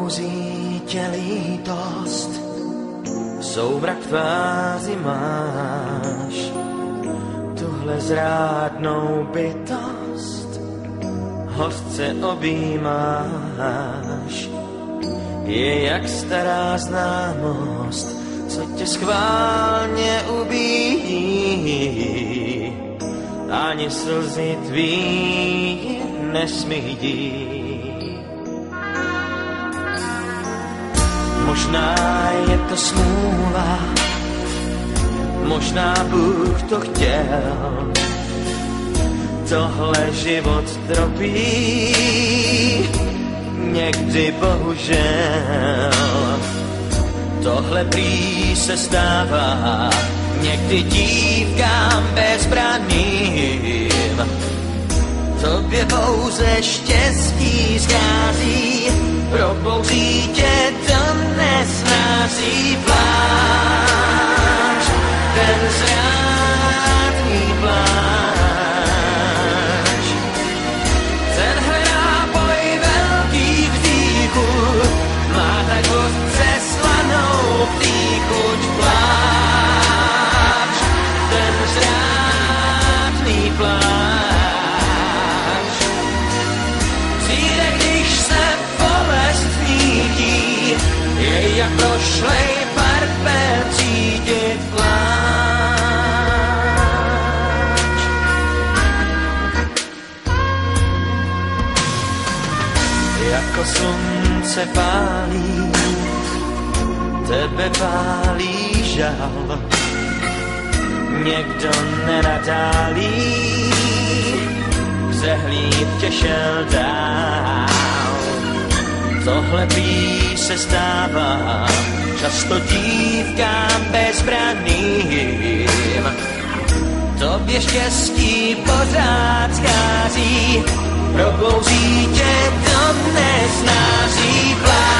probouzí tě lítost, soumrak tváři máš, tuhle zrádnou bytost, hořce objímáš. Je jak stará známost, co tě schválně ubíjí, ani slzy tvý nesmídí. Možná je to smůla, možná Bůh to chtěl, tohle život tropí, někdy bohužel. Tohle prý se stává někdy dívkám bezbranným, tobě pouze štěstí schází, probouzí tě to nesnází. Pláč, ten zrádný pláč, tenhle nápoj velkých dýchů má tak hořce slanou chuť. Pláč, ten zrádný pláč, přijde, když se bolest mítí, je jak prošlej parfém cítit pláč. Jako slunce pálí, tebe pálí žal, někdo nenadálí, přehlíd tě šel dál. Tohle prý se stává často dívkám bezbranným, tobě štěstí pořád schází, probouzí tě to nesnází. Pláč,